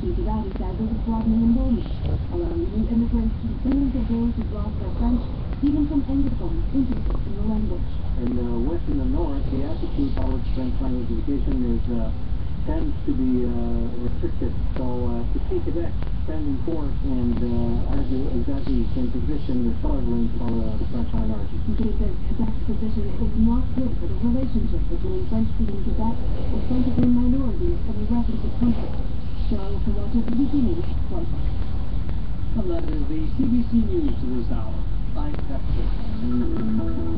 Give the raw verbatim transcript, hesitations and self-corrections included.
tweeted out, he said, was broadening enrollment, allowing new immigrants to descendants of those who lost their French, even from Anglophone into the language. In the West and the North, the attitude towards French language education is uh, tends to be uh, restricted. So uh, to see Quebec standing forth and uh, argue exactly the same position is startling for uh, the French minority. He says Quebec's position is not good for the relationship between French-speaking Quebec and Francophone minorities in the rest of the country. So, from watch at the beginning, quite well, that is the C B C News to this hour. I'm Pepsi.